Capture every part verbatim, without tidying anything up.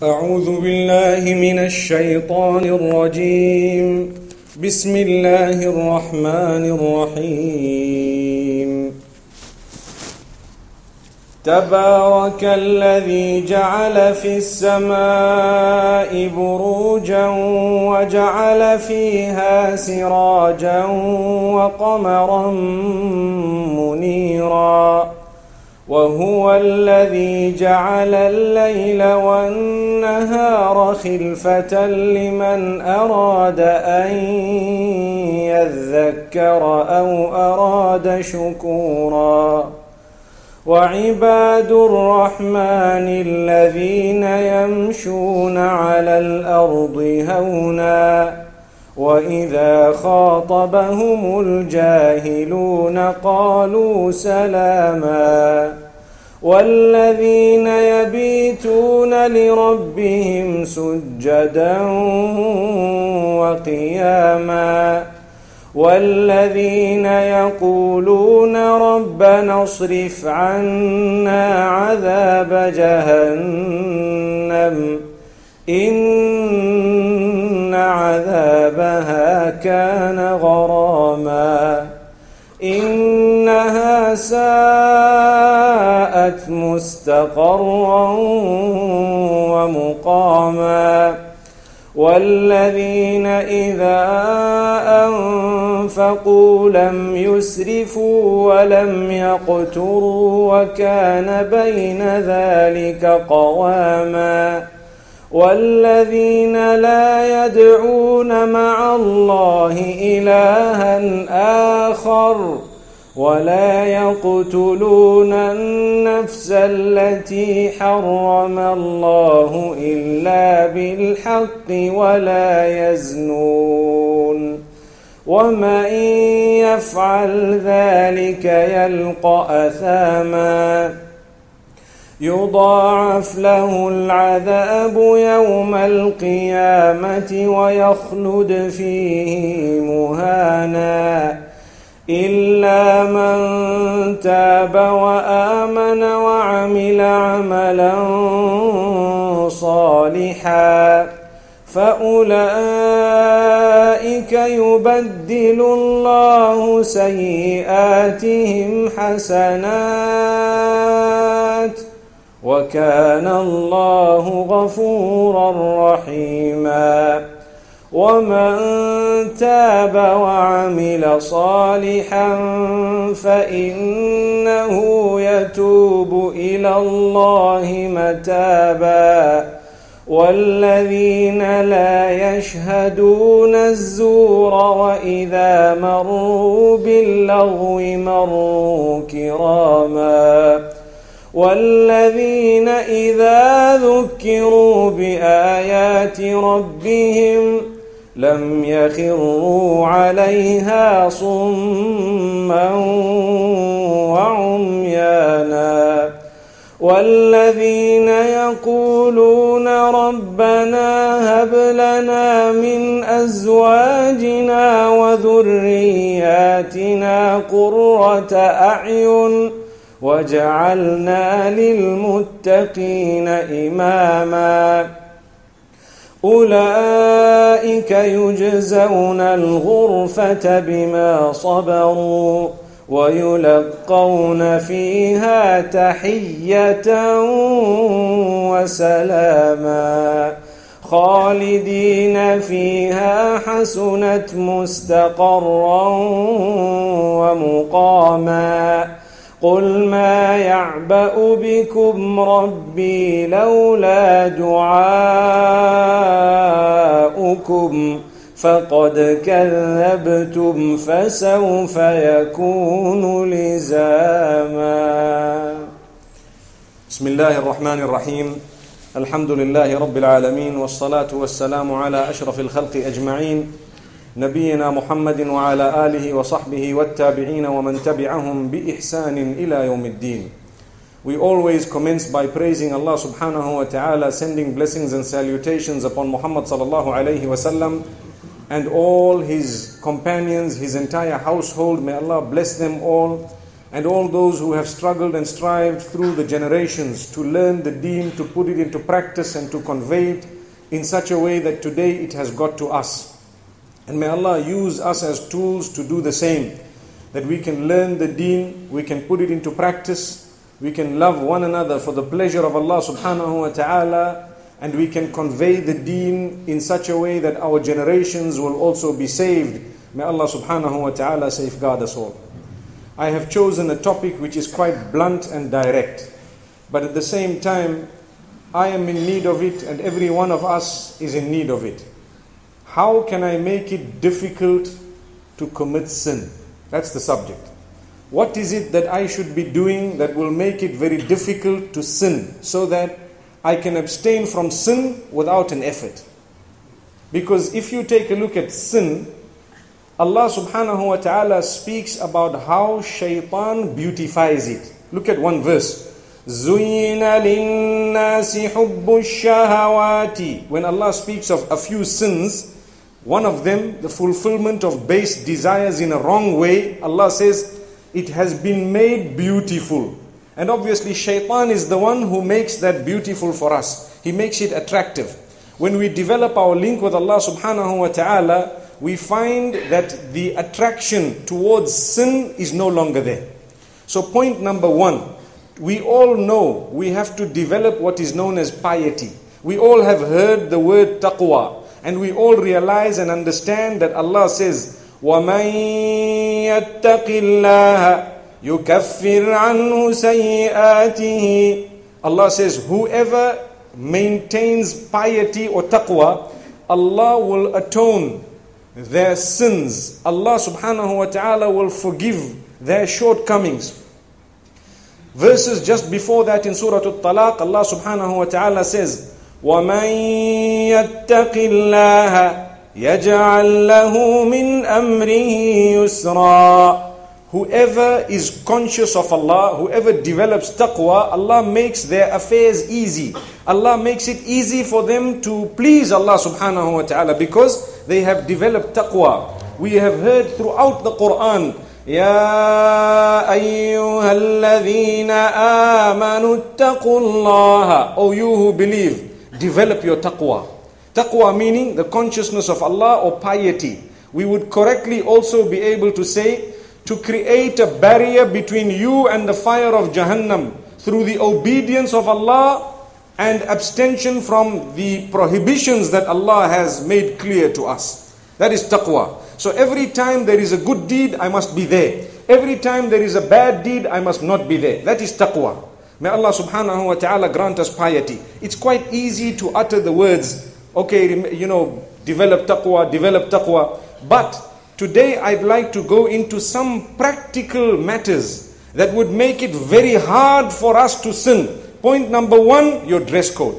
أعوذ بالله من الشيطان الرجيم. بسم الله الرحمن الرحيم. تبارك الذي جعل في السماء بروجا وجعل فيها سراجا وقمرا منيرا وهو الذي جعل الليل والنهار خلفة لمن أراد أن يذكر أو أراد شكورا وعباد الرحمن الذين يمشون على الأرض هونا وإذا خاطبهم الجاهلون قالوا سلاما والذين يبيتون لربهم سجدا وقياما والذين يقولون ربنا اصرف عنا عذاب جهنم إن عذابها كان غراما إنها ساءت مستقرا ومقاما والذين إذا أنفقوا لم يسرفوا ولم يقتروا وكان بين ذلك قواما والذين لا يدعون مع الله إلها آخر ولا يقتلون النفس التي حرم الله إلا بالحق ولا يزنون ومن يفعل ذلك يلقى أثاما يضاعف له العذاب يوم القيامة ويخلد فيه مهانا إلا من تاب وآمن وعمل عملا صالحا فأولئك يبدل الله سيئاتهم حسنات وكان الله غفورا رحيما ومن تاب وعمل صالحا فإنه يتوب إلى الله متابا والذين لا يشهدون الزور وإذا مروا باللغو مروا كراما والذين إذا ذكروا بآيات ربهم لم يخروا عليها صما وعميانا والذين يقولون ربنا هب لنا من أزواجنا وذرياتنا قرة أعين وجعلنا للمتقين إماما أولئك يجزون الغرفة بما صبروا ويلقون فيها تحية وسلاما خالدين فيها حسنت مستقرا ومقاما قل ما يعبأ بكم ربي لولا دعاؤكم فقد كذبتم فسوف يكون لزاما. بسم الله الرحمن الرحيم. الحمد لله رب العالمين والصلاة والسلام على أشرف الخلق أجمعين نبينا محمد وعلى آله وصحبه والتابعين ومن تبعهم بإحسان إلى يوم الدين. We always commence by praising Allah subhanahu wa ta'ala, sending blessings and salutations upon Muhammad sallallahu alayhi wa sallam and all his companions, his entire household. May Allah bless them all and all those who have struggled and strived through the generations to learn the deen, to put it into practice and to convey it in such a way that today it has got to us. And may Allah use us as tools to do the same, that we can learn the deen, we can put it into practice, we can love one another for the pleasure of Allah subhanahu wa ta'ala, and we can convey the deen in such a way that our generations will also be saved. May Allah subhanahu wa ta'ala safeguard us all. I have chosen a topic which is quite blunt and direct, but at the same time, I am in need of it and every one of us is in need of it. How can I make it difficult to commit sin? That's the subject. What is it that I should be doing that will make it very difficult to sin, so that I can abstain from sin without an effort? Because if you take a look at sin, Allah subhanahu wa ta'ala speaks about how shaitan beautifies it. Look at one verse. زُيِّنَ لِلنَّاسِ حُبُّ الشَّهَوَاتِ. When Allah speaks of a few sins, one of them, the fulfillment of base desires in a wrong way, Allah says, it has been made beautiful. And obviously shaitan is the one who makes that beautiful for us. He makes it attractive. When we develop our link with Allah subhanahu wa ta'ala, we find that the attraction towards sin is no longer there. So point number one, we all know we have to develop what is known as piety. We all have heard the word taqwa, and we all realize and understand that Allah says, وَمَن يَتَّقِ اللَّهَ يُكَفِّرْ عَنْهُ سَيِّئَاتِهِ. Allah says, whoever maintains piety or taqwa, Allah will atone their sins. Allah subhanahu wa ta'ala will forgive their shortcomings. Verses just before that in Surah At-Talaq, Allah subhanahu wa ta'ala says, وَمَن يَتَّقِ اللَّهَ يَجْعَلْ لَهُ مِنْ أَمْرِهِ يُسْرًا. Whoever is conscious of Allah, whoever develops taqwa, Allah makes their affairs easy. Allah makes it easy for them to please Allah subhanahu wa ta'ala because they have developed taqwa. We have heard throughout the Quran, يَا أَيُّهَا الَّذِينَ آمَنُوا اتَّقُوا اللَّهَ. O you who believe, develop your taqwa. Taqwa meaning the consciousness of Allah or piety. We would correctly also be able to say, to create a barrier between you and the fire of Jahannam through the obedience of Allah and abstention from the prohibitions that Allah has made clear to us. That is taqwa. So every time there is a good deed, I must be there. Every time there is a bad deed, I must not be there. That is taqwa. May Allah subhanahu wa ta'ala grant us piety. It's quite easy to utter the words, okay, you know, develop taqwa, develop taqwa. But today I'd like to go into some practical matters that would make it very hard for us to sin. Point number one, your dress code.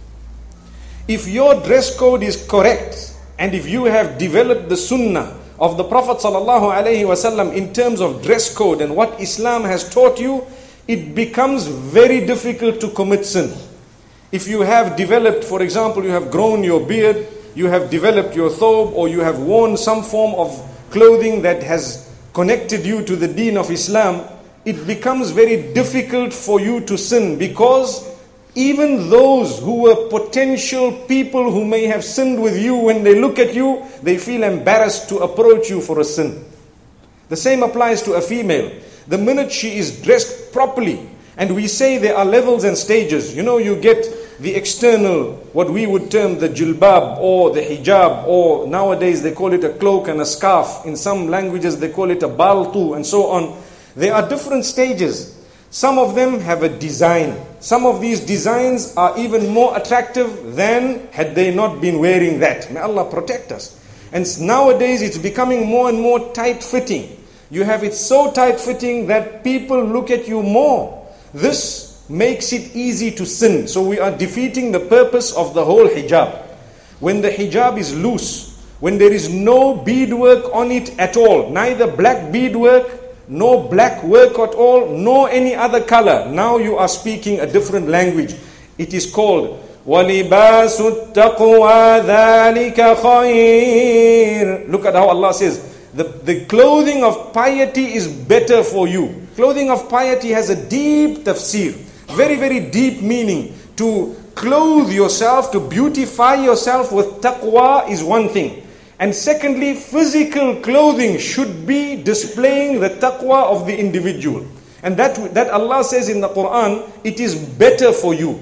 If your dress code is correct, and if you have developed the sunnah of the Prophet sallallahu alaihi wasallam in terms of dress code and what Islam has taught you, it becomes very difficult to commit sin. If you have developed, for example, you have grown your beard, you have developed your thobe, or you have worn some form of clothing that has connected you to the deen of Islam, it becomes very difficult for you to sin, because even those who were potential people who may have sinned with you, when they look at you, they feel embarrassed to approach you for a sin. The same applies to a female. The minute she is dressed properly, and we say there are levels and stages. You know, you get the external, what we would term the jilbab or the hijab, or nowadays they call it a cloak and a scarf. In some languages they call it a baltu and so on. There are different stages. Some of them have a design. Some of these designs are even more attractive than had they not been wearing that. May Allah protect us. And nowadays it's becoming more and more tight-fitting. You have it so tight-fitting that people look at you more. This makes it easy to sin. So we are defeating the purpose of the whole hijab. When the hijab is loose, when there is no beadwork on it at all, neither black beadwork, no black work at all, no any other color, now you are speaking a different language. It is called وَلِبَاسُ التَّقْوَى ذَلِكَ خَيْرٌ. Look at how Allah says, the, the clothing of piety is better for you. Clothing of piety has a deep tafsir, very, very deep meaning. To clothe yourself, to beautify yourself with taqwa is one thing. And secondly, physical clothing should be displaying the taqwa of the individual. And that, that Allah says in the Quran, it is better for you.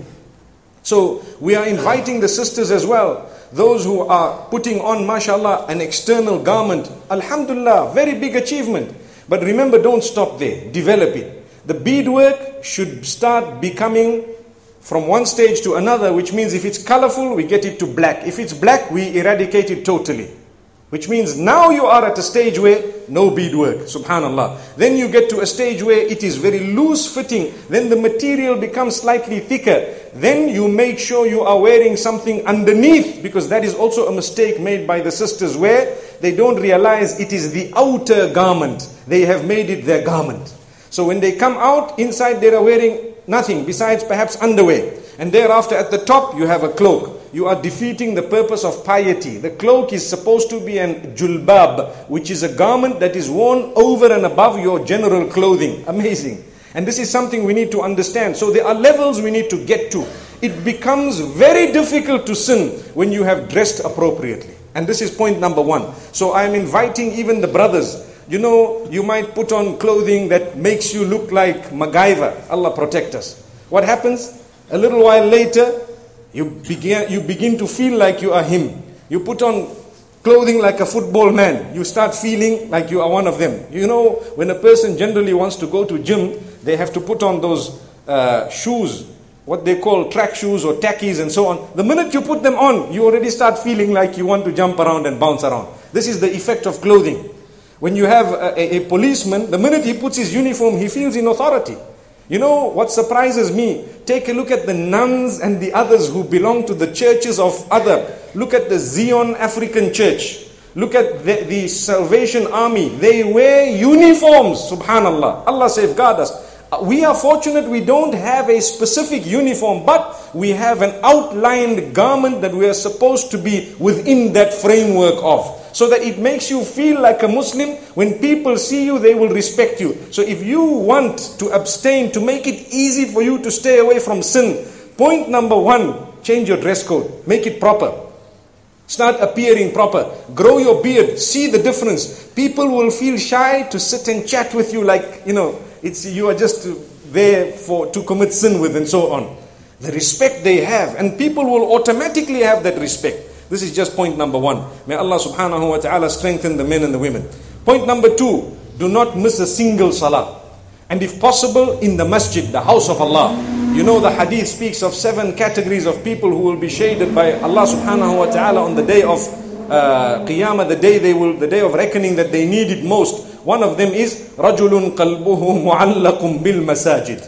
So we are inviting the sisters as well, those who are putting on, mashallah, an external garment. Alhamdulillah, very big achievement. But remember, don't stop there. Develop it. The beadwork should start becoming from one stage to another, which means if it's colorful, we get it to black. If it's black, we eradicate it totally. Which means now you are at a stage where no beadwork, subhanallah. Then you get to a stage where it is very loose fitting. Then the material becomes slightly thicker. Then you make sure you are wearing something underneath, because that is also a mistake made by the sisters where they don't realize it is the outer garment. They have made it their garment. So when they come out, inside they are wearing nothing besides perhaps underwear. And thereafter at the top you have a cloak. You are defeating the purpose of piety. The cloak is supposed to be an julbab, which is a garment that is worn over and above your general clothing. Amazing. And this is something we need to understand. So there are levels we need to get to. It becomes very difficult to sin when you have dressed appropriately. And this is point number one. So I am inviting even the brothers. You know, you might put on clothing that makes you look like MacGyver. Allah protect us. What happens? A little while later, you begin, you begin to feel like you are him. You put on clothing like a football man. You start feeling like you are one of them. You know, when a person generally wants to go to gym, they have to put on those uh, shoes, what they call track shoes or tackies and so on. The minute you put them on, you already start feeling like you want to jump around and bounce around. This is the effect of clothing. When you have a, a, a policeman, the minute he puts his uniform, he feels in authority. You know what surprises me? Take a look at the nuns and the others who belong to the churches of other. Look at the Zion African Church. Look at the, the Salvation Army. They wear uniforms, subhanallah. Allah safeguard us. We are fortunate we don't have a specific uniform, but we have an outlined garment that we are supposed to be within that framework of. So that it makes you feel like a Muslim. When people see you, they will respect you. So if you want to abstain, to make it easy for you to stay away from sin, point number one, change your dress code. Make it proper. Start appearing proper. Grow your beard. See the difference. People will feel shy to sit and chat with you like, you know, it's you are just there for to commit sin with and so on. The respect they have. And people will automatically have that respect. This is just point number one. May Allah subhanahu wa ta'ala strengthen the men and the women. Point number two, do not miss a single salah. And if possible, in the masjid, the house of Allah. You know the hadith speaks of seven categories of people who will be shaded by Allah subhanahu wa ta'ala on the day of uh, Qiyamah, the day they will, the day of reckoning that they need it most. One of them is رَجُلٌ قَلْبُهُ مُعَلَّقٌ بِالْمَسَاجِدِ.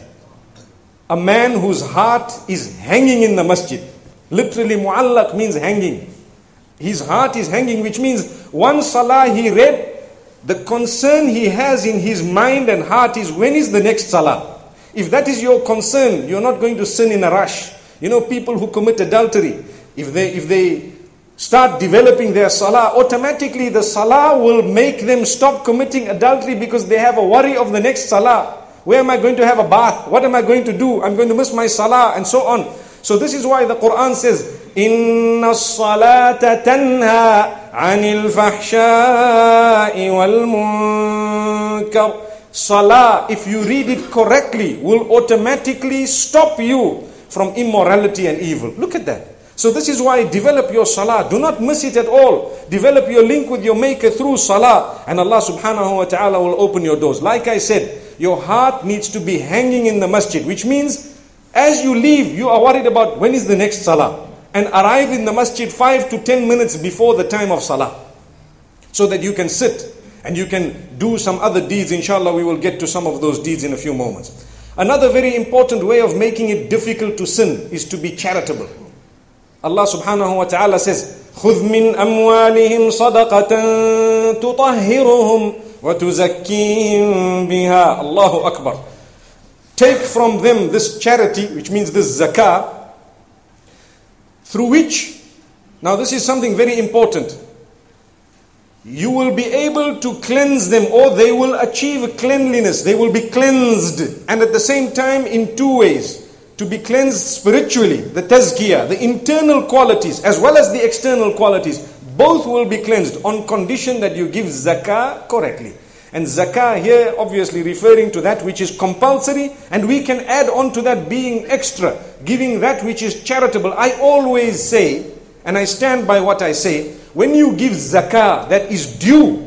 A man whose heart is hanging in the masjid. Literally, mu'allaq means hanging. His heart is hanging, which means one salah he read, the concern he has in his mind and heart is, when is the next salah? If that is your concern, you're not going to sin in a rush. You know, people who commit adultery, if they if they start developing their salah, automatically the salah will make them stop committing adultery because they have a worry of the next salah. Where am I going to have a bath? What am I going to do? I'm going to miss my salah and so on. So this is why the Quran says, إِنَّ الصَّلَاةَ تَنْهَى عَنِ الْفَحْشَاءِ وَالْمُنكَرِ. Salah, if you read it correctly, will automatically stop you from immorality and evil. Look at that. So this is why develop your salah. Do not miss it at all. Develop your link with your maker through salah. And Allah subhanahu wa ta'ala will open your doors. Like I said, your heart needs to be hanging in the masjid. Which means, as you leave, you are worried about when is the next salah. And arrive in the masjid five to ten minutes before the time of salah. So that you can sit and you can do some other deeds. Inshallah, we will get to some of those deeds in a few moments. Another very important way of making it difficult to sin is to be charitable. Allah subhanahu wa ta'ala says, خُذْ مِنْ أَمْوَالِهِمْ صَدَقَةً تُطَهِّرُهُمْ وَتُزَكِّيهِمْ بِهَا. Allahu Akbar. Take from them this charity, which means this zakah, through which, now this is something very important. you will be able to cleanse them, or they will achieve cleanliness. They will be cleansed. And at the same time, in two ways. To be cleansed spiritually, the tazkiyah, the internal qualities, as well as the external qualities. Both will be cleansed on condition that you give zakah correctly. And zakah here obviously referring to that which is compulsory, and we can add on to that being extra, giving that which is charitable. I always say, and I stand by what I say, when you give zakah that is due,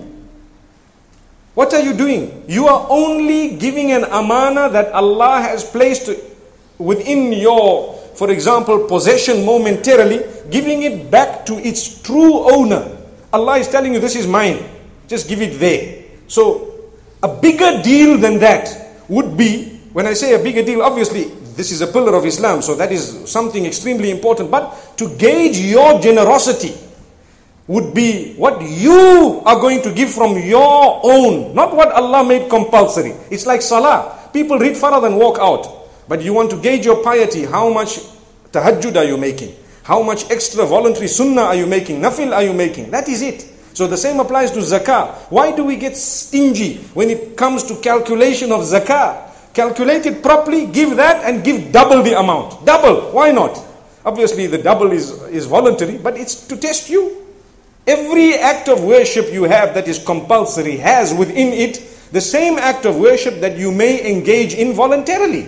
what are you doing? You are only giving an amana that Allah has placed within your, for example, possession momentarily, giving it back to its true owner. Allah is telling you, this is mine, just give it there. So a bigger deal than that would be, when I say a bigger deal, obviously this is a pillar of Islam, so that is something extremely important. But to gauge your generosity would be what you are going to give from your own, not what Allah made compulsory. It's like Salaah. People read farad and walk out. But you want to gauge your piety. How much tahajjud are you making? How much extra voluntary sunnah are you making? Nafil are you making? That is it. So the same applies to zakah. Why do we get stingy when it comes to calculation of zakah? Calculate it properly, give that and give double the amount. Double, why not? Obviously the double is, is voluntary, but it's to test you. Every act of worship you have that is compulsory has within it the same act of worship that you may engage in voluntarily.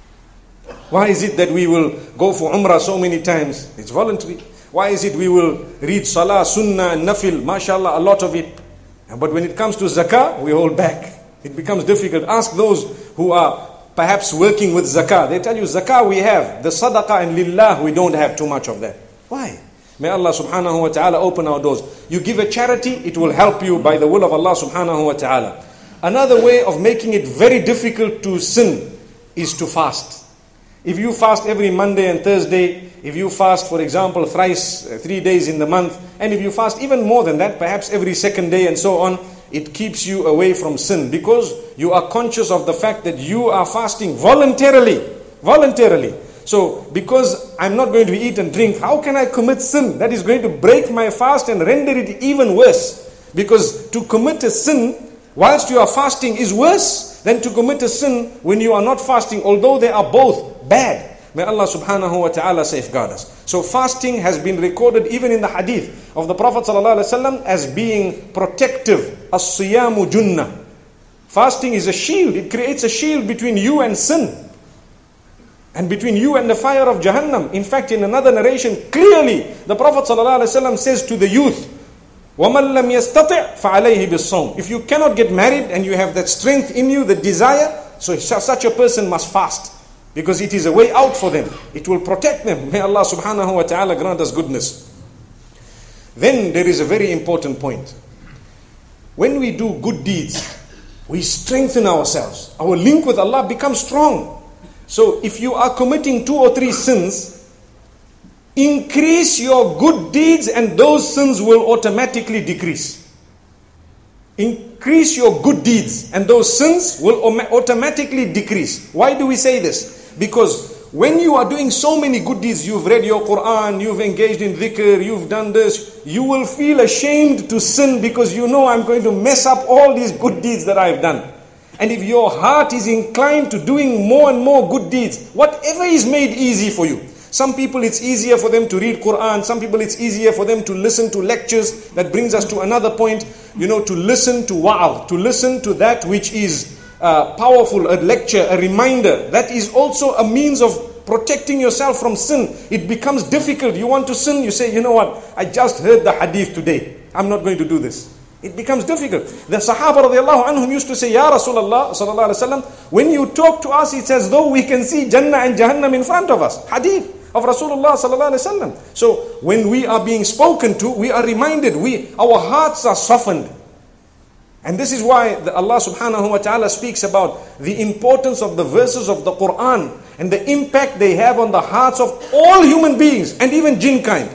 Why is it that we will go for umrah so many times? It's voluntary. Why is it we will read salah, sunnah and nafil, mashallah, a lot of it. But when it comes to zakah, we hold back. It becomes difficult. Ask those who are perhaps working with zakah. They tell you zakah we have, the sadaqah and lillah we don't have too much of that. Why? May Allah subhanahu wa ta'ala open our doors. You give a charity, it will help you by the will of Allah subhanahu wa ta'ala. Another way of making it very difficult to sin is to fast. If you fast every Monday and Thursday, if you fast, for example, thrice, uh, three days in the month, and if you fast even more than that, perhaps every second day and so on, it keeps you away from sin because you are conscious of the fact that you are fasting voluntarily. Voluntarily. So, because I'm not going to eat and drink, how can I commit sin? That is going to break my fast and render it even worse. Because to commit a sin whilst you are fasting is worse than to commit a sin when you are not fasting, although they are both bad. May Allah subhanahu wa ta'ala safeguard us. So fasting has been recorded even in the hadith of the Prophet sallallahu alaihi wasallam as being protective. As-siyamu junnah. Fasting is a shield. It creates a shield between you and sin. And between you and the fire of Jahannam. In fact, in another narration, clearly the Prophet ﷺ says to the youth, وَمَنْ لَمْ يَسْتَطِعْ فَعَلَيْهِ بِالصَّوْمِ. If you cannot get married and you have that strength in you, the desire, so such a person must fast. Because it is a way out for them. It will protect them. May Allah subhanahu wa ta'ala grant us goodness. Then there is a very important point. When we do good deeds, we strengthen ourselves. Our link with Allah becomes strong. So if you are committing two or three sins, increase your good deeds and those sins will automatically decrease. Increase your good deeds and those sins will automatically decrease. Why do we say this? Because when you are doing so many good deeds, you've read your Quran, you've engaged in dhikr, you've done this, you will feel ashamed to sin because you know I'm going to mess up all these good deeds that I've done. And if your heart is inclined to doing more and more good deeds, whatever is made easy for you. Some people it's easier for them to read Quran. Some people it's easier for them to listen to lectures. That brings us to another point. You know, to listen to wa'al, to listen to that which is uh, powerful, a lecture, a reminder. That is also a means of protecting yourself from sin. It becomes difficult. You want to sin, you say, you know what, I just heard the hadith today. I'm not going to do this. It becomes difficult. The Sahaba radiallahu anhum used to say, Ya Rasulullah sallallahu alaihi wasallam, when you talk to us, it's as though we can see Jannah and Jahannam in front of us. Hadith of Rasulullah sallallahu alaihi wasallam. So when we are being spoken to, we are reminded, we our hearts are softened. And this is why the Allah subhanahu wa ta'ala speaks about the importance of the verses of the Quran and the impact they have on the hearts of all human beings and even jinn kind.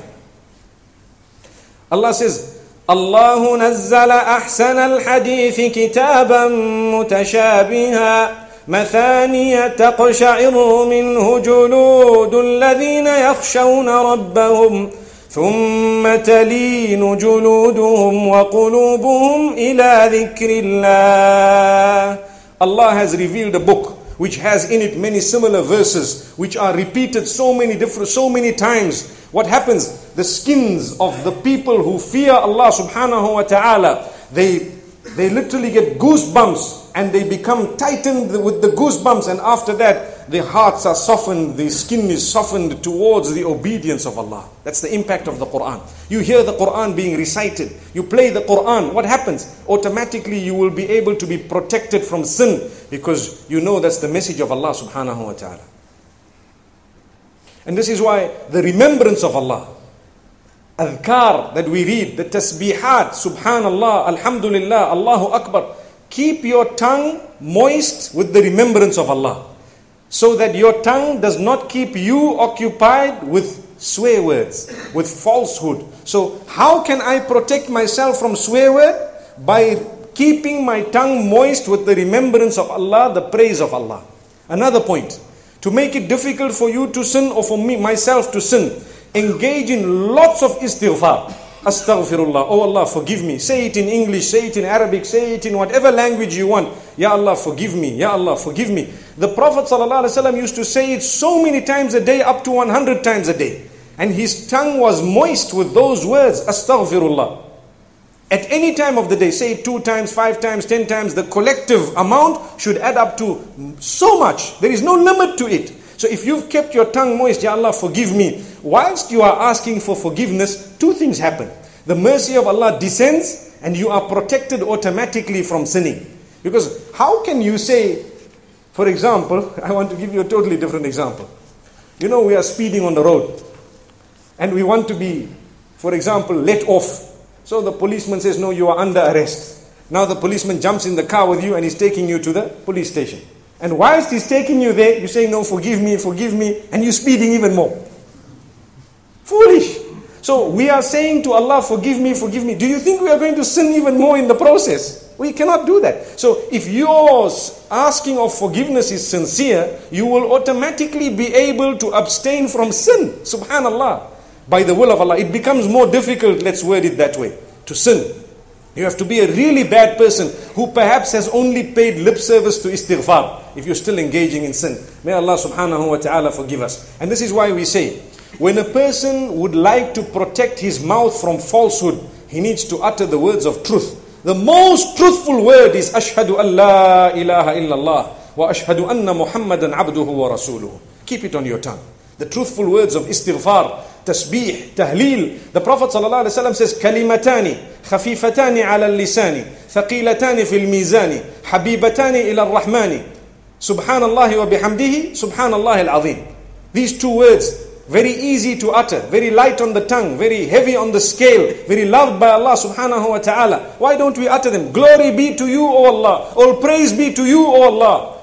Allah says, الله نزل أحسن الحديث كتابا متشابها مثانية تقشعر منه جلود الذين يخشون ربهم ثُمَّ تَلِينُ جُلُودُهُمْ وَقُلُوبُهُمْ إِلَى ذِكْرِ اللَّهِ. Allah has revealed a book which has in it many similar verses which are repeated so many different, so many times. What happens? The skins of the people who fear Allah subhanahu wa ta'ala, they, they literally get goosebumps and they become tightened with the goosebumps, and after that their hearts are softened, the skin is softened towards the obedience of Allah. That's the impact of the Quran. You hear the Quran being recited, you play the Quran, what happens? Automatically you will be able to be protected from sin, because you know that's the message of Allah subhanahu wa ta'ala. And this is why the remembrance of Allah, adhkar that we read, the tasbihat, subhanallah, alhamdulillah, Allahu Akbar, keep your tongue moist with the remembrance of Allah, so that your tongue does not keep you occupied with swear words, with falsehood. So how can I protect myself from swear word? By keeping my tongue moist with the remembrance of Allah, the praise of Allah. Another point, to make it difficult for you to sin or for me, myself to sin, engage in lots of istighfar. Astaghfirullah, oh Allah forgive me. Say it in English, say it in Arabic, say it in whatever language you want. Ya Allah forgive me, Ya Allah forgive me. The Prophet ﷺ used to say it so many times a day, up to one hundred times a day. And his tongue was moist with those words, Astaghfirullah. At any time of the day, say it two times, five times, ten times, the collective amount should add up to so much. There is no limit to it. So if you've kept your tongue moist, Ya Allah forgive me, whilst you are asking for forgiveness, two things happen. The mercy of Allah descends and you are protected automatically from sinning. Because how can you say, for example, I want to give you a totally different example. You know, we are speeding on the road and we want to be, for example, let off. So the policeman says, no, you are under arrest. Now the policeman jumps in the car with you and he's taking you to the police station. And whilst he's taking you there, you say, no, forgive me, forgive me, and you're speeding even more. Foolish. So we are saying to Allah, forgive me, forgive me. Do you think we are going to sin even more in the process? We cannot do that. So if your asking of forgiveness is sincere, you will automatically be able to abstain from sin. Subhanallah. By the will of Allah. It becomes more difficult, let's word it that way, to sin. You have to be a really bad person who perhaps has only paid lip service to istighfar if you're still engaging in sin. May Allah subhanahu wa ta'ala forgive us. And this is why we say, when a person would like to protect his mouth from falsehood, he needs to utter the words of truth. The most truthful word is Ashhadu an la ilaha illallah wa ashhadu anna Muhammadan abduhu wa rasuluhu. Keep it on your tongue. The truthful words of istighfar, tasbih, tahleel. The Prophet ﷺ says, Kalimatani خفيفتان على اللسان ثقيلتان في الميزان حبيبتان إلى الرحمن سبحان الله وبحمده سبحان الله العظيم. These two words, very easy to utter, very light on the tongue, very heavy on the scale, very loved by Allah subhanahu wa ta'ala. Why don't we utter them? Glory be to you, O Allah. All praise be to you, O Allah.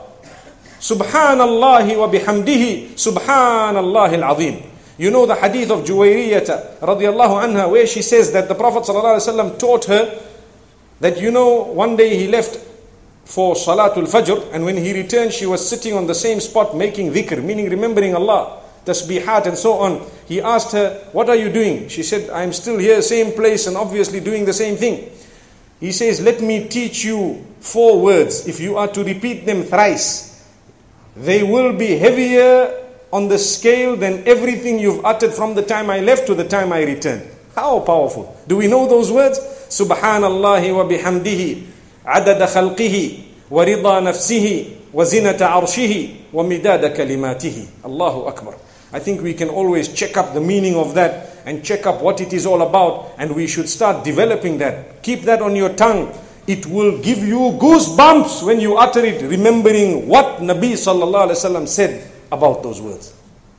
Subhanallah wa bihamdihi subhanallah al-azim. You know the hadith of Juwayriyata radiallahu anha, where she says that the Prophet ﷺ taught her that, you know, one day he left for Salatul Fajr, and when he returned she was sitting on the same spot making dhikr, meaning remembering Allah, tasbihat and so on. He asked her, what are you doing? She said, I'm still here, same place, and obviously doing the same thing. He says, let me teach you four words. If you are to repeat them thrice, they will be heavier on the scale than everything you've uttered from the time I left to the time I returned. How powerful. Do we know those words? Subhanallah wa bihamdihi adada khalqihi wa rida nafsihi wa zinata arshihi wa midada kalimatihi. Allahu Akbar. I think we can always check up the meaning of that and check up what it is all about, and we should start developing that. Keep that on your tongue. It will give you goosebumps when you utter it, remembering what Nabi sallallahu alaihi wasallam said about those words.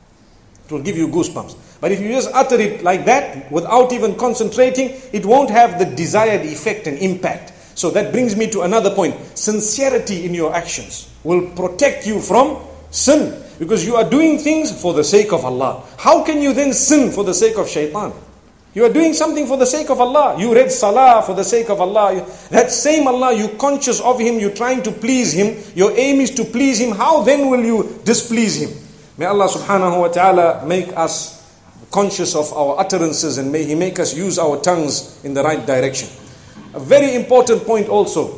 It will give you goosebumps. But if you just utter it like that without even concentrating, it won't have the desired effect and impact. So that brings me to another point. Sincerity in your actions will protect you from sin, because you are doing things for the sake of Allah. How can you then sin for the sake of shaitan? You are doing something for the sake of Allah. You read Salaah for the sake of Allah. That same Allah, you're conscious of Him, you're trying to please Him, your aim is to please Him. How then will you displease Him? May Allah subhanahu wa ta'ala make us conscious of our utterances, and may He make us use our tongues in the right direction. A very important point also,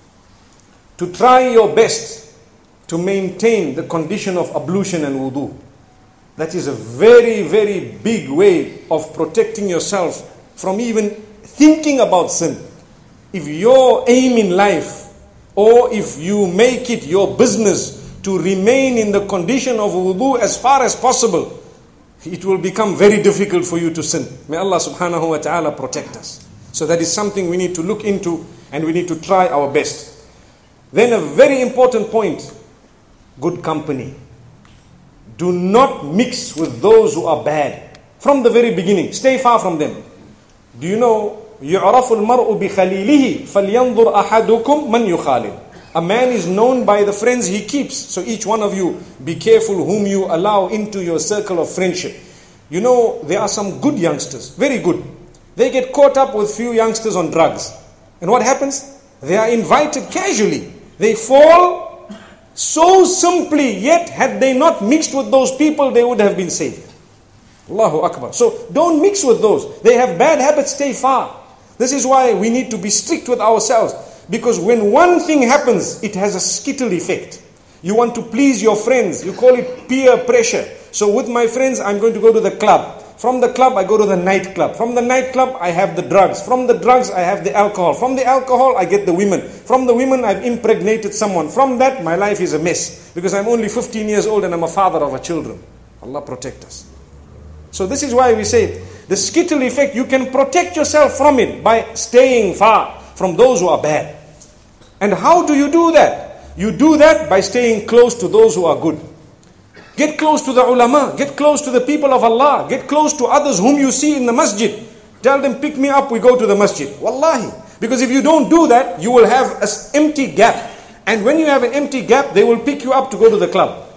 to try your best to maintain the condition of ablution and wudu. That is a very, very big way of protecting yourself from even thinking about sin. If your aim in life, or if you make it your business to remain in the condition of wudu as far as possible, it will become very difficult for you to sin. May Allah subhanahu wa ta'ala protect us. So that is something we need to look into, and we need to try our best. Then a very important point, good company. Do not mix with those who are bad. From the very beginning, stay far from them. Do you know, يُعْرَفُ الْمَرْءُ بِخَلِيلِهِ فَلْيَنْظُرْ أَحَدُكُمْ مَنْ يُخَالِلُ. A man is known by the friends he keeps. So each one of you, be careful whom you allow into your circle of friendship. You know, there are some good youngsters, very good. They get caught up with few youngsters on drugs. And what happens? They are invited casually. They fall so simply, yet had they not mixed with those people, they would have been saved. Allahu Akbar. So don't mix with those. They have bad habits, stay far. This is why we need to be strict with ourselves. Because when one thing happens, it has a skittle effect. You want to please your friends. You call it peer pressure. So with my friends, I'm going to go to the club. From the club, I go to the nightclub. From the nightclub, I have the drugs. From the drugs, I have the alcohol. From the alcohol, I get the women. From the women, I've impregnated someone. From that, my life is a mess. Because I'm only fifteen years old and I'm a father of a children. Allah protect us. So this is why we say, the skittle effect, you can protect yourself from it by staying far from those who are bad. And how do you do that? You do that by staying close to those who are good. Get close to the ulama. Get close to the people of Allah. Get close to others whom you see in the masjid. Tell them, pick me up, we go to the masjid. Wallahi. Because if you don't do that, you will have an empty gap. And when you have an empty gap, they will pick you up to go to the club.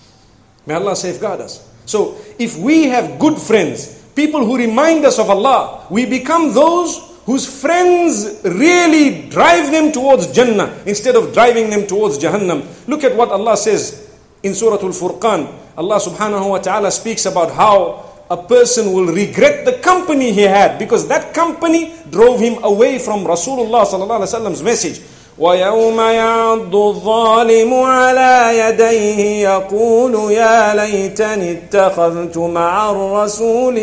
May Allah safeguard us. So, if we have good friends, people who remind us of Allah, we become those whose friends really drive them towards Jannah instead of driving them towards Jahannam. Look at what Allah says in Surah Al-Furqan. Allah subhanahu wa ta'ala speaks about how a person will regret the company he had, because that company drove him away from Rasulullah sallallahu alaihi wasallam's message. وَيَوْمَ يَعَضُّ الظَّالِمُ عَلَى يَدَيْهِ يَقُولُ يَا لَيْتَنِي اتَّخَذْتُ مَعَ الرَّسُولِ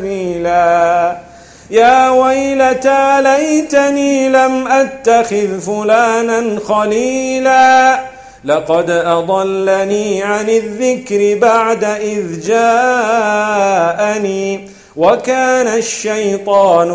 سَبِيلًا يَا وَيْلَتَى لَيْتَنِي لَمْ أَتَّخِذْ فُلَانًا خَلِيلًا لقد أضلني عن الذكر بعد إذ جاءني وكان الشيطان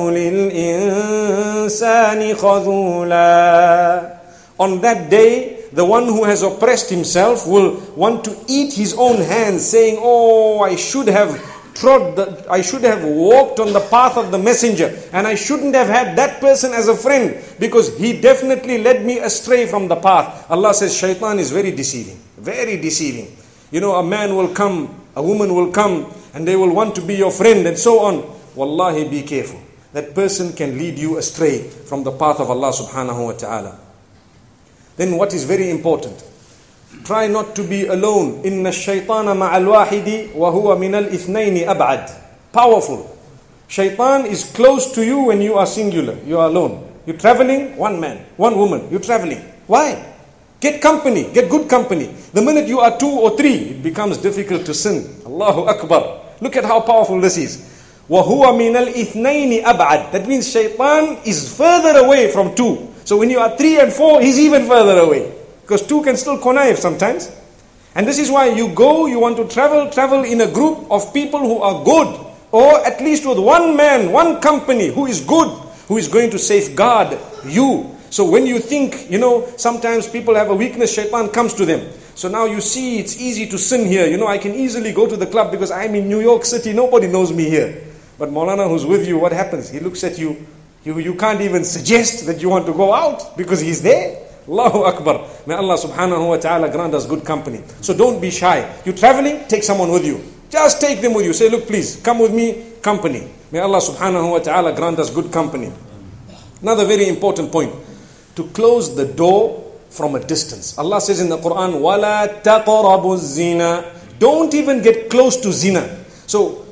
للإنسان خذولا. On that day, the one who has oppressed himself will want to eat his own hands, saying, oh, I should have trod the, I should have walked on the path of the messenger, and I shouldn't have had that person as a friend, because he definitely led me astray from the path. Allah says shaitan is very deceiving, very deceiving. You know, a man will come, a woman will come, and they will want to be your friend and so on. Wallahi, be careful. That person can lead you astray from the path of Allah subhanahu wa ta'ala. Then what is very important, try not to be alone. Inna ash-shaytana ma'al wahidi wa huwa minal ithnaini ab'ad. Powerful. Shaitan is close to you when you are singular. You are alone. You're traveling, one man, one woman. You're traveling. Why? Get company. Get good company. The minute you are two or three, it becomes difficult to sin. Allahu Akbar. Look at how powerful this is. Wa huwa minal ithnaini ab'ad. That means shaitan is further away from two. So when you are three and four, he's even further away. Because two can still connive sometimes. And this is why you go, you want to travel, travel in a group of people who are good. Or at least with one man, one company who is good, who is going to safeguard you. So when you think, you know, sometimes people have a weakness, shaitan comes to them. So now you see it's easy to sin here. You know, I can easily go to the club because I'm in New York City, nobody knows me here. But Maulana who's with you, what happens? He looks at you, you, you can't even suggest that you want to go out because he's there. Allahu Akbar. May Allah subhanahu wa ta'ala grant us good company. So don't be shy. You're traveling, take someone with you. Just take them with you. Say, look, please, come with me, company. May Allah subhanahu wa ta'ala grant us good company. Another very important point, to close the door from a distance. Allah says in the Quran, وَلَا تَقْرَبُوا الزِّنَا. Don't even get close to zina. So,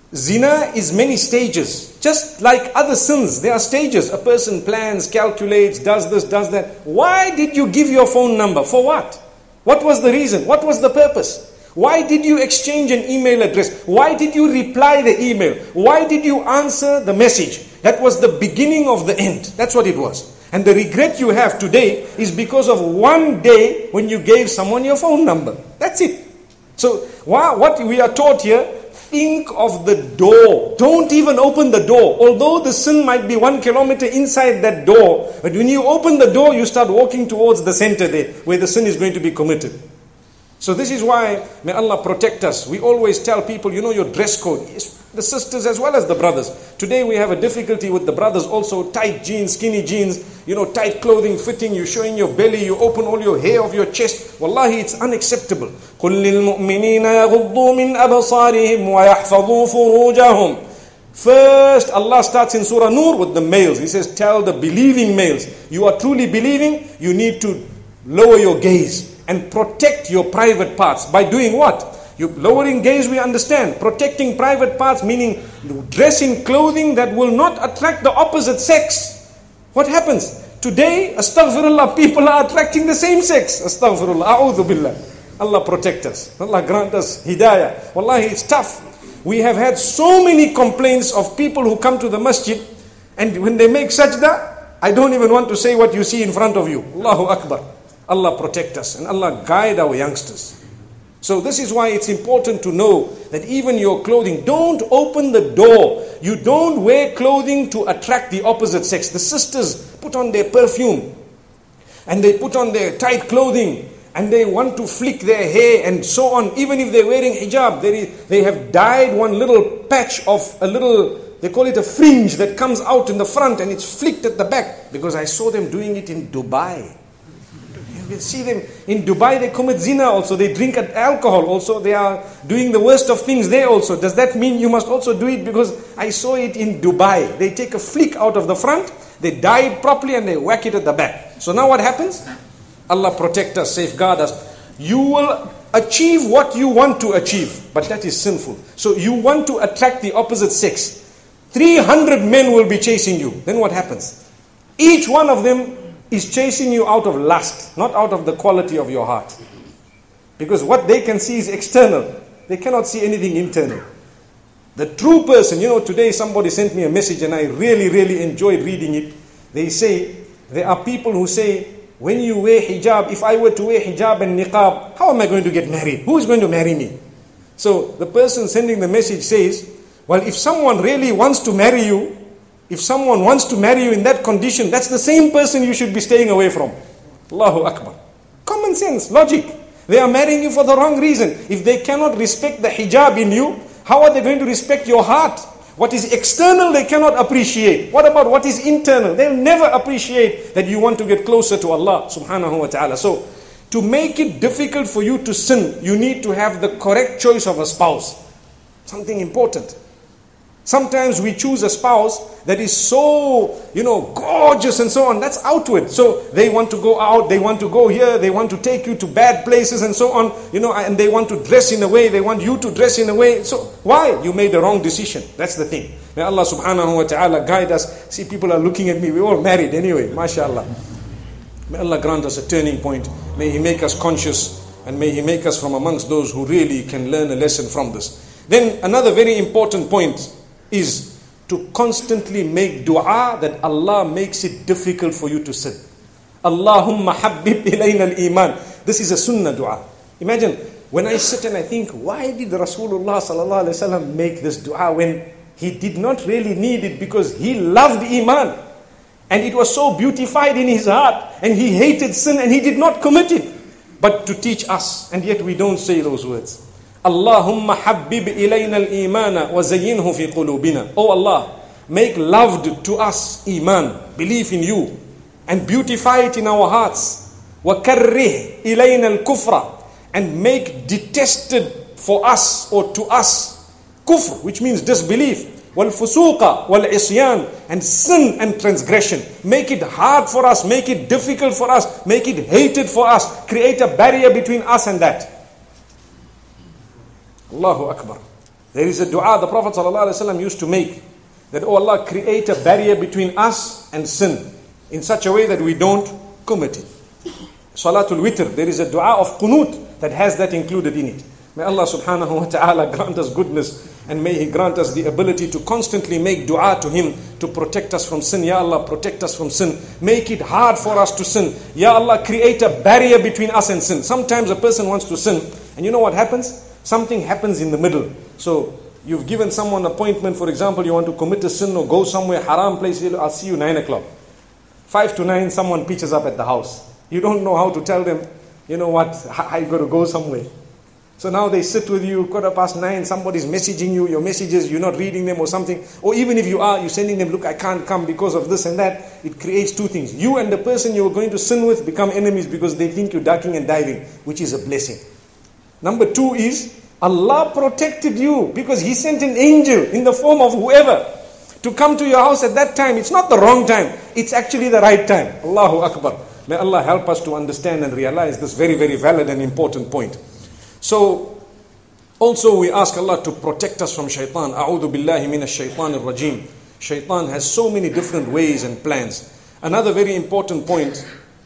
Zina is many stages. Just like other sins, there are stages. A person plans, calculates, does this, does that. Why did you give your phone number? For what? What was the reason? What was the purpose? Why did you exchange an email address? Why did you reply the email? Why did you answer the message? That was the beginning of the end. That's what it was. And the regret you have today is because of one day when you gave someone your phone number. That's it. So what we are taught here, think of the door. Don't even open the door. Although the sin might be one kilometer inside that door, but when you open the door, you start walking towards the center there, where the sin is going to be committed. So this is why, may Allah protect us. We always tell people, you know, your dress code, the sisters as well as the brothers. Today we have a difficulty with the brothers also, tight jeans, skinny jeans, you know, tight clothing fitting, you showing your belly, you open all your hair of your chest. Wallahi, it's unacceptable. قُلْ لِلْمُؤْمِنِينَ يَغُضُّوا مِنْ أَبْصَارِهِمْ وَيَحْفَظُوا فُرُوجَهُمْ. First, Allah starts in Surah Nur with the males. He says, tell the believing males, you are truly believing, you need to lower your gaze and protect your private parts. By doing what? You lowering gaze, we understand. Protecting private parts, meaning dress in clothing that will not attract the opposite sex. What happens? Today, Astaghfirullah, people are attracting the same sex. Astaghfirullah, a'udhu billah. Allah protect us. Allah grant us hidayah. Wallahi, it's tough. We have had so many complaints of people who come to the masjid, and when they make sajda, I don't even want to say what you see in front of you. Allahu Akbar. Allah protect us and Allah guide our youngsters. So this is why it's important to know that even your clothing, don't open the door. You don't wear clothing to attract the opposite sex. The sisters put on their perfume and they put on their tight clothing and they want to flick their hair and so on. Even if they're wearing hijab, they, they have dyed one little patch of a little, they call it a fringe that comes out in the front and it's flicked at the back. Because I saw them doing it in Dubai. You see them in Dubai, they commit zina also. They drink alcohol also. They are doing the worst of things there also. Does that mean you must also do it? Because I saw it in Dubai. They take a flick out of the front, they dye it properly and they whack it at the back. So now what happens? Allah protect us, safeguard us. You will achieve what you want to achieve, but that is sinful. So you want to attract the opposite sex. three hundred men will be chasing you. Then what happens? Each one of them is chasing you out of lust, not out of the quality of your heart. Because what they can see is external. They cannot see anything internal. The true person, you know, today somebody sent me a message and I really, really enjoyed reading it. They say, there are people who say, when you wear hijab, if I were to wear hijab and niqab, how am I going to get married? Who is going to marry me? So the person sending the message says, well, if someone really wants to marry you, if someone wants to marry you in that condition, that's the same person you should be staying away from. Allahu Akbar. Common sense, logic. They are marrying you for the wrong reason. If they cannot respect the hijab in you, how are they going to respect your heart? What is external, they cannot appreciate. What about what is internal? They'll never appreciate that you want to get closer to Allah subhanahu wa ta'ala. So, to make it difficult for you to sin, you need to have the correct choice of a spouse. Something important. Sometimes we choose a spouse that is so, you know, gorgeous and so on. That's outward. So they want to go out, they want to go here, they want to take you to bad places and so on. You know, and they want to dress in a way, they want you to dress in a way. So why? You made the wrong decision. That's the thing. May Allah subhanahu wa ta'ala guide us. See, people are looking at me. We're all married anyway. MashaAllah. May Allah grant us a turning point. May He make us conscious and may He make us from amongst those who really can learn a lesson from this. Then another very important point is to constantly make dua that Allah makes it difficult for you to sin. Allahumma habbib ilayna al-iman. This is a sunnah dua. Imagine, when I sit and I think, why did Rasulullah sallallahu alaihi wasallam make this dua when he did not really need it, because he loved iman and it was so beautified in his heart and he hated sin and he did not commit it. But to teach us, and yet we don't say those words. Allahumma habbib ilayna al-imana wa zayyinhu fi qulubina. Oh Allah, make loved to us iman, belief in you, and beautify it in our hearts. Wa karrih ilayna al-kufra, and make detested for us or to us kufr, which means disbelief. Wal fusuqa wal isyan, and sin and transgression. Make it hard for us, make it difficult for us, make it hated for us. Create a barrier between us and that. Allahu Akbar. There is a dua the Prophet ﷺ used to make, that, oh Allah, create a barrier between us and sin in such a way that we don't commit it. Salatul Witr, there is a dua of qunut that has that included in it. May Allah subhanahu wa ta'ala grant us goodness, and may He grant us the ability to constantly make dua to Him to protect us from sin. Ya Allah, protect us from sin. Make it hard for us to sin. Ya Allah, create a barrier between us and sin. Sometimes a person wants to sin, and you know what happens? Something happens in the middle. So you've given someone an appointment, for example, you want to commit a sin or go somewhere, haram place, I'll see you nine o'clock. Five to nine, someone pitches up at the house. You don't know how to tell them, you know what, I got to go somewhere. So now they sit with you, quarter past nine, somebody's messaging you, your messages, you're not reading them or something. Or even if you are, you're sending them, look, I can't come because of this and that. It creates two things. You and the person you're going to sin with become enemies because they think you're ducking and diving, which is a blessing. Number two is, Allah protected you because He sent an angel in the form of whoever to come to your house at that time. It's not the wrong time. It's actually the right time. Allahu Akbar. May Allah help us to understand and realize this very, very valid and important point. So, also we ask Allah to protect us from shaitan. A'udhu billahi minash shaitanir rajim. Shaitan has so many different ways and plans. Another very important point,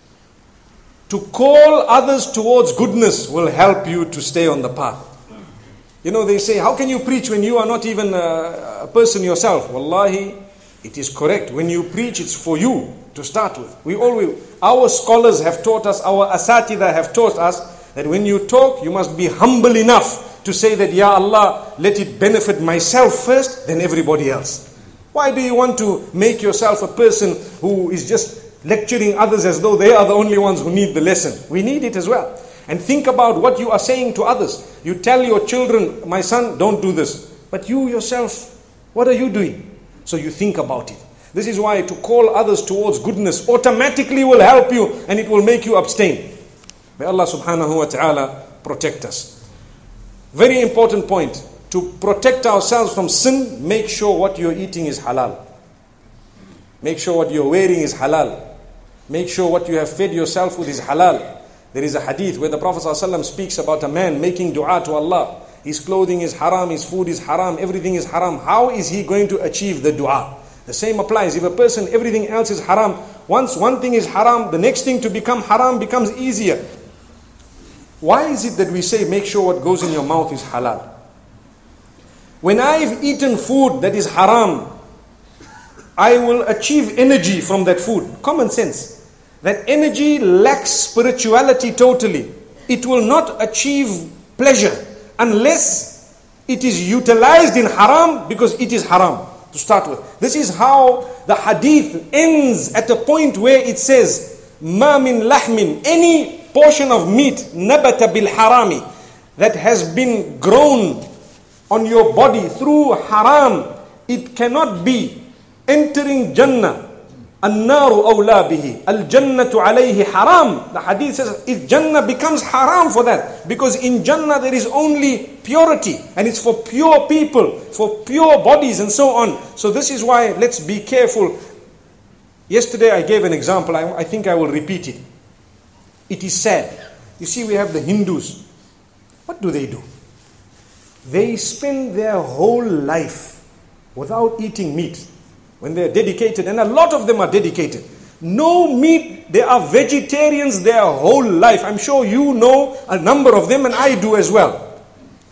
to call others towards goodness will help you to stay on the path. You know, they say, how can you preach when you are not even a, a person yourself? Wallahi, it is correct. When you preach, it's for you to start with. We always, our scholars have taught us, our asatidha have taught us, that when you talk, you must be humble enough to say that, Ya Allah, let it benefit myself first, then everybody else. Why do you want to make yourself a person who is just lecturing others as though they are the only ones who need the lesson? We need it as well. And think about what you are saying to others. You tell your children, my son, don't do this. But you yourself, what are you doing? So you think about it. This is why to call others towards goodness automatically will help you and it will make you abstain. May Allah subhanahu wa ta'ala protect us. Very important point. To protect ourselves from sin, make sure what you're eating is halal. Make sure what you're wearing is halal. Make sure what you have fed yourself with is halal. There is a hadith where the Prophet ﷺ speaks about a man making dua to Allah. His clothing is haram, his food is haram, everything is haram. How is he going to achieve the dua? The same applies. If a person, everything else is haram, once one thing is haram, the next thing to become haram becomes easier. Why is it that we say make sure what goes in your mouth is halal? When I've eaten food that is haram, I will achieve energy from that food. Common sense. That energy lacks spirituality totally. It will not achieve pleasure unless it is utilized in haram, because it is haram to start with. This is how the hadith ends at a point where it says, Ma min lahmin, any portion of meat, nabata bil harami, that has been grown on your body through haram, it cannot be entering Jannah. An-naru awla bihi. Al-jannatu alayhi haram. The hadith says, if Jannah becomes haram for that, because in Jannah there is only purity, and it's for pure people, for pure bodies and so on. So this is why, let's be careful. Yesterday I gave an example, I, I think I will repeat it. It is sad. You see, we have the Hindus. What do they do? They spend their whole life without eating meat. When they are dedicated, and a lot of them are dedicated. No meat, they are vegetarians their whole life. I'm sure you know a number of them, and I do as well.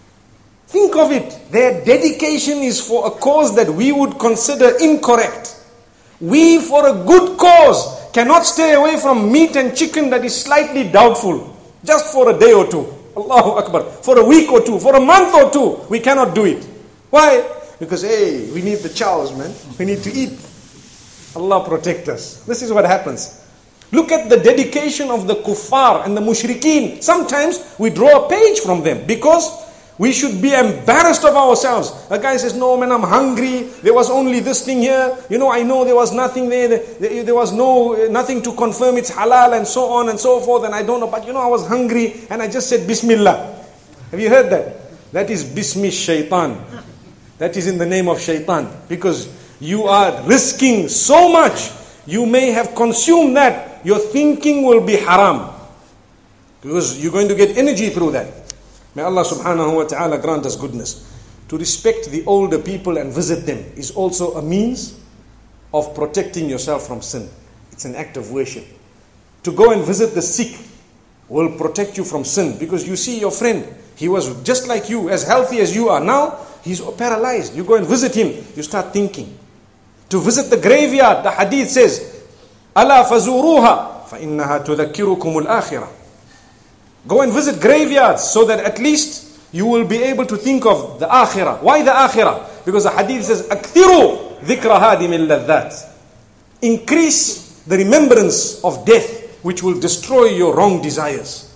Think of it. Their dedication is for a cause that we would consider incorrect. We, for a good cause, cannot stay away from meat and chicken that is slightly doubtful. Just for a day or two. Allahu Akbar. For a week or two, for a month or two, we cannot do it. Why? Because, hey, we need the chows, man. We need to eat. Allah protect us. This is what happens. Look at the dedication of the kuffar and the mushrikeen. Sometimes we draw a page from them because we should be embarrassed of ourselves. A guy says, no man, I'm hungry. There was only this thing here. You know, I know there was nothing there. There, there was no nothing to confirm it's halal and so on and so forth. And I don't know, but you know, I was hungry and I just said Bismillah. Have you heard that? That is Bismi Shaitan. That is in the name of shaitan. Because you are risking so much. You may have consumed that. Your thinking will be haram. Because you're going to get energy through that. May Allah subhanahu wa ta'ala grant us goodness. to respect the older people and visit them is also a means of protecting yourself from sin. It's an act of worship. To go and visit the sick will protect you from sin, because you see your friend, he was just like you, as healthy as you are. Now he's paralyzed. You go and visit him, you start thinking. To visit the graveyard, the hadith says, أَلَا فَزُورُوهَا فَإِنَّهَا تُذَكِّرُكُمُ الْآخِرَةِ. Go and visit graveyards so that at least you will be able to think of the akhirah. Why the akhirah? Because the hadith says, أَكْثِرُوا ذِكْرَ هَادِمِ اللَّذَّاتِ. Increase the remembrance of death, which will destroy your wrong desires.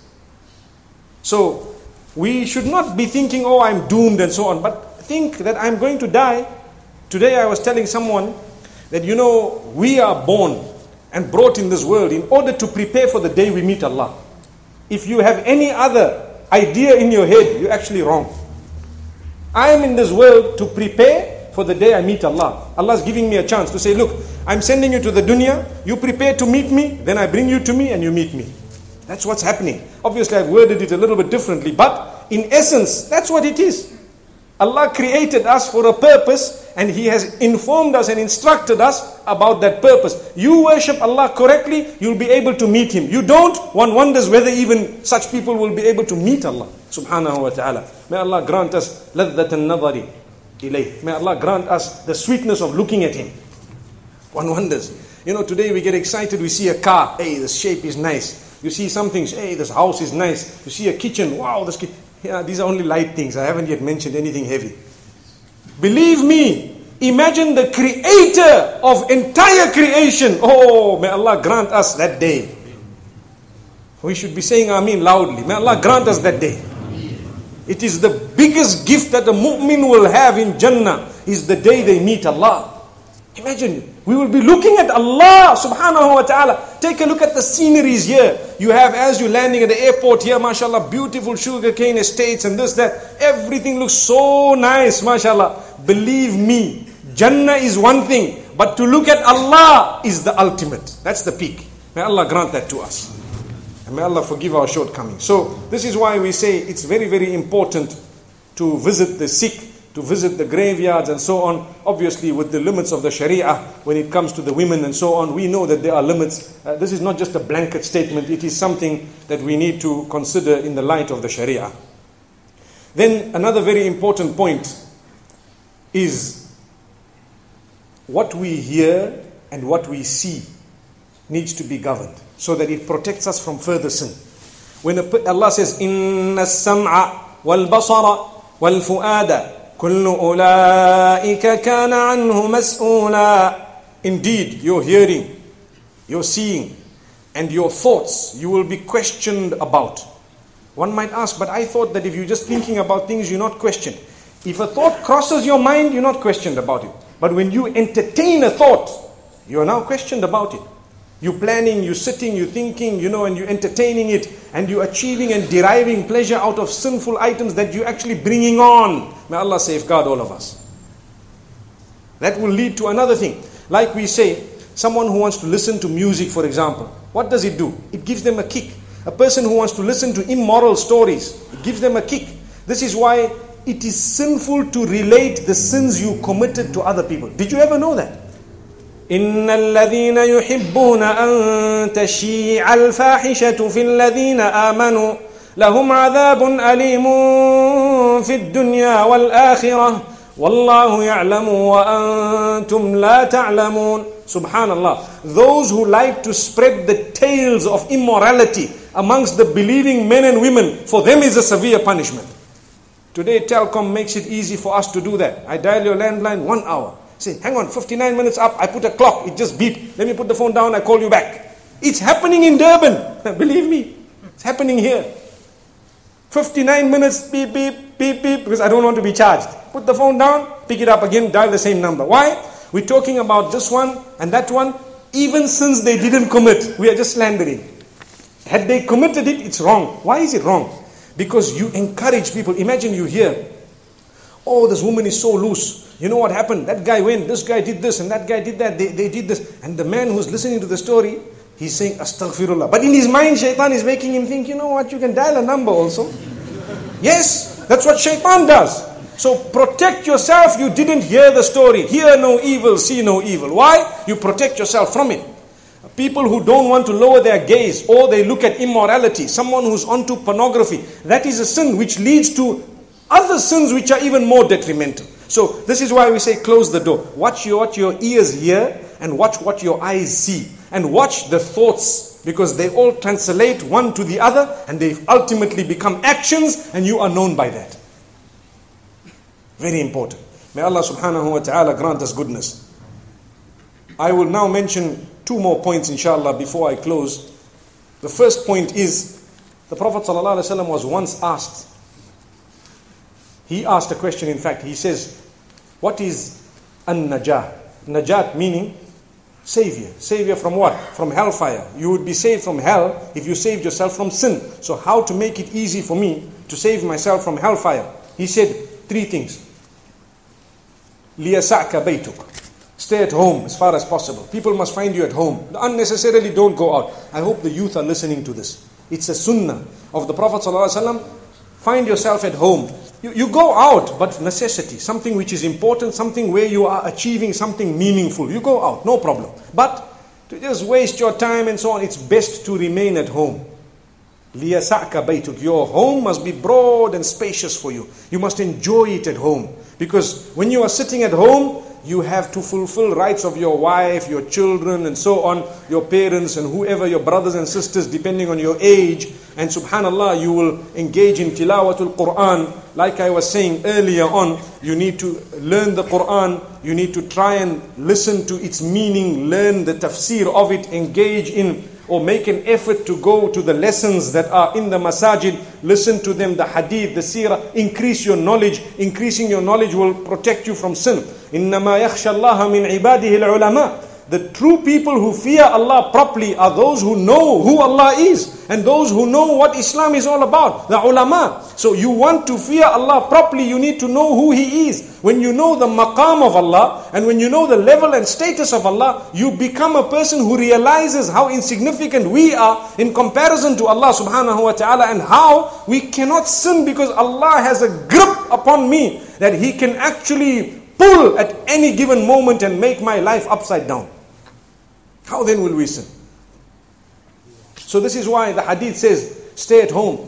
So, we should not be thinking, oh, I'm doomed and so on, but think that I'm going to die. Today I was telling someone that, you know, we are born and brought in this world in order to prepare for the day we meet Allah. If you have any other idea in your head, you're actually wrong. I am in this world to prepare for the day I meet Allah. Allah is giving me a chance to say, look, I'm sending you to the dunya, you prepare to meet me, then I bring you to me and you meet me. That's what's happening. Obviously I've worded it a little bit differently, but in essence, that's what it is. Allah created us for a purpose, and He has informed us and instructed us about that purpose. You worship Allah correctly, you'll be able to meet Him. You don't, one wonders whether even such people will be able to meet Allah subhanahu wa ta'ala. May Allah grant us لَذَّةَ النَّظَرِ إِلَيْهِ. May Allah grant us the sweetness of looking at Him. One wonders. You know, today we get excited, we see a car, hey, the shape is nice. You see some things, hey, this house is nice. You see a kitchen, wow, this kitchen. Yeah, these are only light things. I haven't yet mentioned anything heavy. Believe me, imagine the creator of entire creation. Oh, may Allah grant us that day. We should be saying Ameen loudly. May Allah grant us that day. It is the biggest gift that a mu'min will have in Jannah, is the day they meet Allah. Imagine, we will be looking at Allah subhanahu wa ta'ala. Take a look at the sceneries here. You have, as you're landing at the airport here, mashallah, beautiful sugarcane estates and this, that. Everything looks so nice, mashallah. Believe me, Jannah is one thing, but to look at Allah is the ultimate. That's the peak. May Allah grant that to us. And may Allah forgive our shortcomings. So, this is why we say it's very, very important to visit the sick, to visit the graveyards and so on. Obviously with the limits of the Sharia, when it comes to the women and so on, we know that there are limits. Uh, this is not just a blanket statement, it is something that we need to consider in the light of the Sharia. Then another very important point is what we hear and what we see needs to be governed so that it protects us from further sin. When Allah says, إِنَّ السَّمْعَ وَالْبَصَرَ وَالْفُؤَادَ كُلُّ أُولَٰئِكَ كَانَ عَنْهُ مَسْئُولًا. Indeed, your hearing, your seeing, and your thoughts, you will be questioned about. One might ask, but I thought that if you're just thinking about things, you're not questioned. If a thought crosses your mind, you're not questioned about it. But when you entertain a thought, you are now questioned about it. You're planning, you're sitting, you're thinking, you know, and you're entertaining it, and you're achieving and deriving pleasure out of sinful items that you're actually bringing on. May Allah safeguard all of us. That will lead to another thing. Like we say, someone who wants to listen to music, for example, what does it do? It gives them a kick. A person who wants to listen to immoral stories, it gives them a kick. This is why it is sinful to relate the sins you committed to other people. Did you ever know that? إن الذين يحبون أن تشيع الفاحشة في الذين آمنوا لهم عذاب أليم في الدنيا والآخرة والله يعلم وأنتم لا تعلمون. Subhanallah. Those who like to spread the tales of immorality amongst the believing men and women, for them is a severe punishment. Today Telcom makes it easy for us to do that. I dial your landline, one hour. Say, hang on, fifty-nine minutes up, I put a clock, it just beep. Let me put the phone down, I call you back. It's happening in Durban. Believe me, it's happening here. fifty-nine minutes, beep, beep, beep, beep, because I don't want to be charged. Put the phone down, pick it up again, dial the same number. Why? We're talking about this one and that one, even since they didn't commit. We are just slandering. Had they committed it, it's wrong. Why is it wrong? Because you encourage people. Imagine you hear, oh, this woman is so loose. You know what happened? That guy went, this guy did this, and that guy did that, they, they did this. And the man who's listening to the story, he's saying, Astaghfirullah. But in his mind, shaitan is making him think, you know what, you can dial a number also. Yes, that's what shaitan does. So protect yourself. You didn't hear the story. Hear no evil, see no evil. Why? You protect yourself from it. People who don't want to lower their gaze, or they look at immorality, someone who's onto pornography, that is a sin which leads to other sins which are even more detrimental. So this is why we say close the door. Watch your, what your ears hear, and watch what your eyes see. And watch the thoughts, because they all translate one to the other, and they ultimately become actions, and you are known by that. Very important. May Allah subhanahu wa ta'ala grant us goodness. I will now mention two more points inshallah before I close. The first point is, the Prophet sallallahu alaihi wasallam was once asked, he asked a question in fact, he says, what is an-najah? Najat meaning savior. Savior from what? From hellfire. You would be saved from hell if you saved yourself from sin. So how to make it easy for me to save myself from hellfire? He said three things. لِيَسَعْكَ بَيْتُكَ. Stay at home as far as possible. People must find you at home. Unnecessarily don't go out. I hope the youth are listening to this. It's a sunnah of the Prophet ﷺ. Find yourself at home. You, you go out, but necessity. Something which is important, something where you are achieving something meaningful. You go out, no problem. But to just waste your time and so on, it's best to remain at home. لِيَسَعْكَ بَيْتُكَ. Your home must be broad and spacious for you. You must enjoy it at home. Because when you are sitting at home, you have to fulfill rights of your wife, your children and so on, your parents and whoever, your brothers and sisters, depending on your age. And subhanallah, you will engage in tilawatul Quran. Like I was saying earlier on, you need to learn the Quran. You need to try and listen to its meaning, learn the tafsir of it, engage in or make an effort to go to the lessons that are in the masajid, listen to them, the hadith, the seerah, increase your knowledge. Increasing your knowledge will protect you from sin. إِنَّمَا يَخْشَى اللَّهَ مِنْ عِبَادِهِ الْعُلَمَاءِ. The true people who fear Allah properly are those who know who Allah is, and those who know what Islam is all about, the ulama. So you want to fear Allah properly, you need to know who He is. When you know the maqam of Allah, and when you know the level and status of Allah, you become a person who realizes how insignificant we are in comparison to Allah subhanahu wa ta'ala, and how we cannot sin because Allah has a grip upon me that He can actually pull at any given moment and make my life upside down. How then will we sin? So this is why the hadith says, stay at home.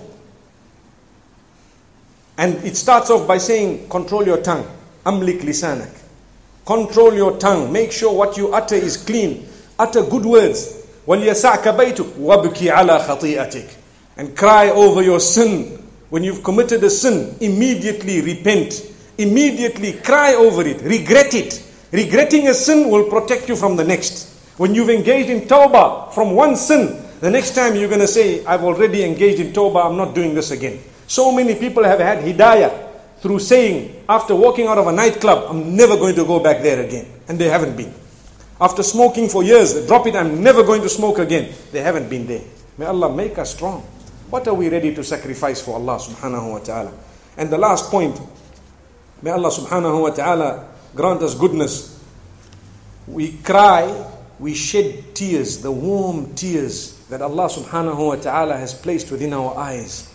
And it starts off by saying, control your tongue. Amlik lisanak. Control your tongue. Make sure what you utter is clean. Utter good words. وَلْيَسَعْكَ بَيْتُكَ وَابْكِ عَلَى خَطِيئَتِكَ. And cry over your sin. When you've committed a sin, immediately repent. Immediately cry over it. Regret it. Regretting a sin will protect you from the next. When you've engaged in tawbah from one sin, the next time you're going to say, I've already engaged in tawbah, I'm not doing this again. So many people have had hidayah through saying, after walking out of a nightclub, I'm never going to go back there again. And they haven't been. After smoking for years, drop it, I'm never going to smoke again. They haven't been there. May Allah make us strong. What are we ready to sacrifice for Allah subhanahu wa ta'ala? And the last point, may Allah subhanahu wa ta'ala grant us goodness. We cry, we shed tears, the warm tears that Allah subhanahu wa ta'ala has placed within our eyes,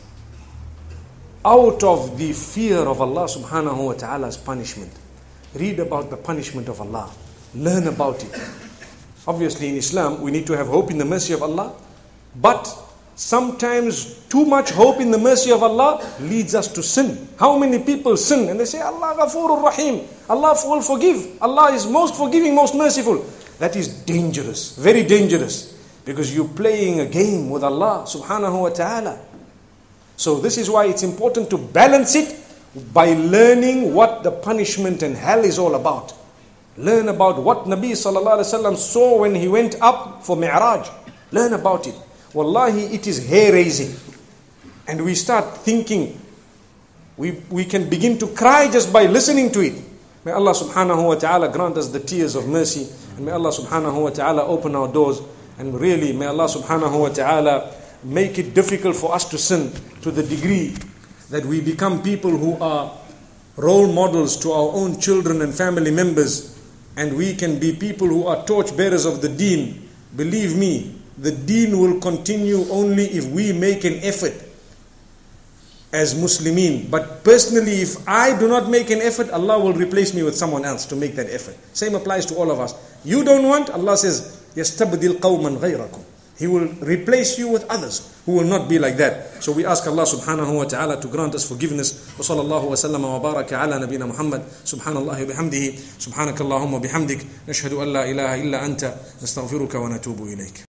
out of the fear of Allah subhanahu wa ta'ala's punishment. Read about the punishment of Allah. Learn about it. Obviously in Islam, we need to have hope in the mercy of Allah. But sometimes too much hope in the mercy of Allah leads us to sin. How many people sin and they say, Allah Ghafurur Rahim. Allah will forgive. Allah is most forgiving, most merciful. That is dangerous. Very dangerous. Because you're playing a game with Allah subhanahu wa ta'ala. So this is why it's important to balance it by learning what the punishment and hell is all about. Learn about what Nabi sallallahu alaihi wasallam saw when he went up for Mi'raj. Learn about it. Wallahi, it is hair-raising. And we start thinking, we, we can begin to cry just by listening to it. May Allah subhanahu wa ta'ala grant us the tears of mercy. And may Allah subhanahu wa ta'ala open our doors. And really, may Allah subhanahu wa ta'ala make it difficult for us to sin to the degree that we become people who are role models to our own children and family members. And we can be people who are torch bearers of the deen. Believe me, the deen will continue only if we make an effort as Muslimin. But personally, if I do not make an effort, Allah will replace me with someone else to make that effort. Same applies to all of us. You don't want, Allah says, يَسْتَبْدِلْ قَوْمًا غَيْرَكُمْ. He will replace you with others who will not be like that. So we ask Allah subhanahu wa ta'ala to grant us forgiveness. Wa sallallahu wa sallam wa baraka ala nabina Muhammad. Subhanallah wa bihamdihi. Subhanakallahumma bihamdik. Nashhadu an la ilaha illa anta. Nastaghfiruka wa natubu ilayk.